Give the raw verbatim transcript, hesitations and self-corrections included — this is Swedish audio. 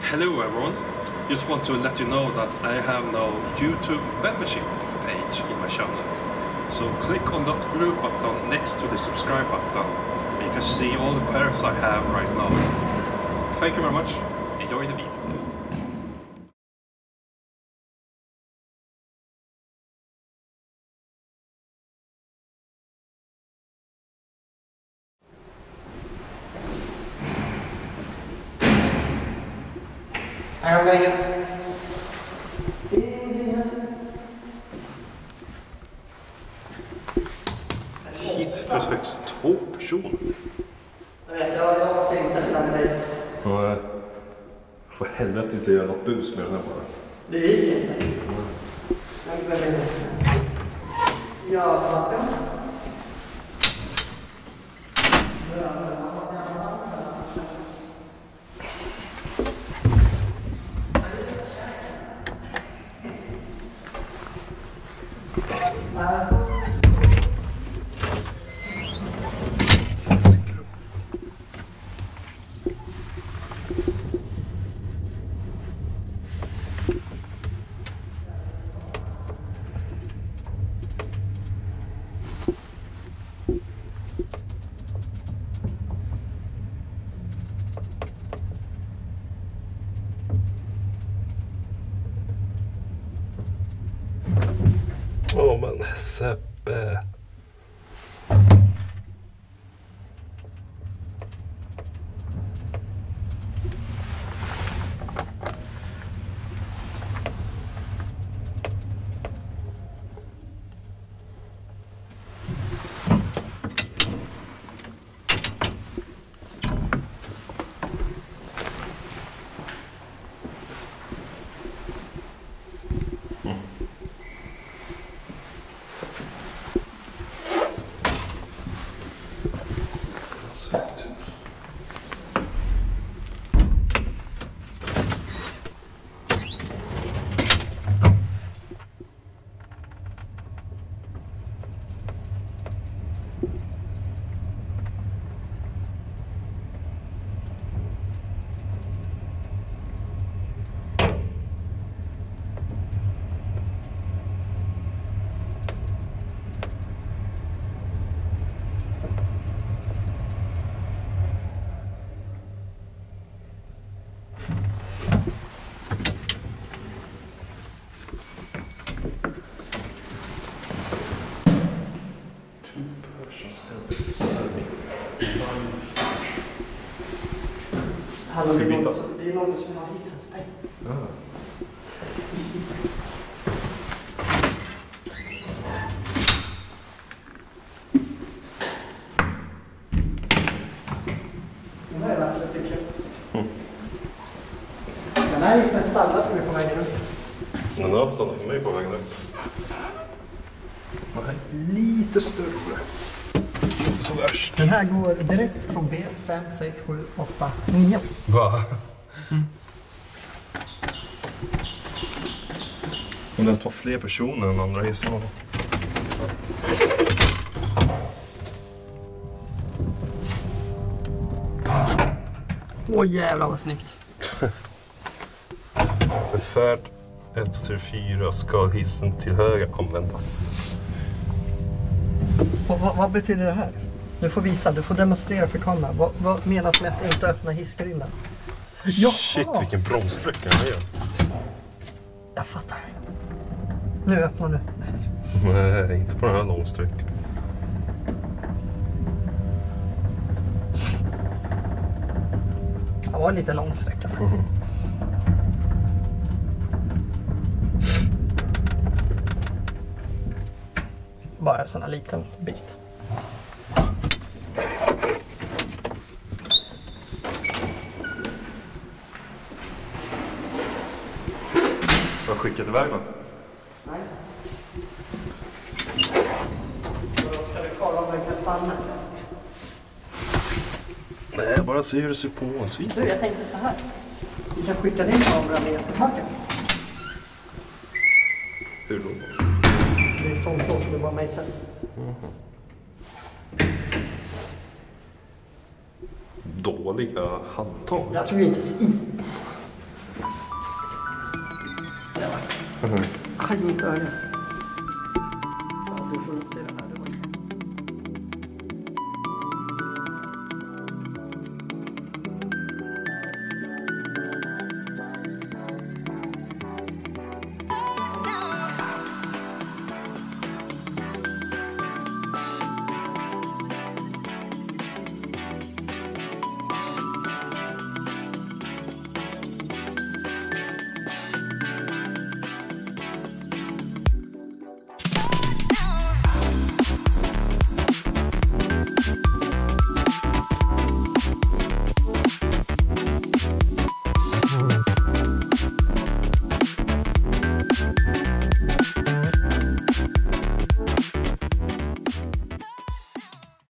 Hello everyone, just want to let you know that I have no YouTube membership page in my channel. So click on that blue button next to the subscribe button and you can see all the perks I have right now. Thank you very much, enjoy the video. Här om länge. Hiss för högst två personer. Jag vet, jag, jag tänkte fram dig. Ja, för helvete inte göra något bus med den här bara. Det gick inte. Ja, vad ska man? Åh oh, men Seppe. Hallå, det, är någon, det är någon som har hissen stängd. Ja. Den här är verkligen tycker jag. Mm. Den här hissen stannade för mig på vägen upp. Den har stannat för mig på vägen upp. Den här är lite större. Inte så värst. Den här går direkt från B fem, sex, sju, åtta, nio. Va? Mm. Men den tar fler personer än andra hissarna. Åh jävlar vad snyggt. För färd ett till fyra ska hissen till höger användas. Och vad, vad betyder det här? Du får visa, du får demonstrera för kameran. Vad, vad menas med att inte öppna hissgrinden? Shit, vilken bromssträcka den är. Jag fattar. Nu öppnar du. Nej, inte på den här långsträckan. Det var lite lång sträcka faktiskt. Mm. Bara en sån här liten bit. Jag har skickat iväg något. Nej. Då ska vi kolla om den kan stanna. Nej, bara se hur det ser på. Så jag tänkte så här. Vi kan skicka ner kameran ner på taket. Hur då? Det är sånt då som det var mig sen. Mm. Dåliga handtag. Jag tror inte i. Aj, mitt öga.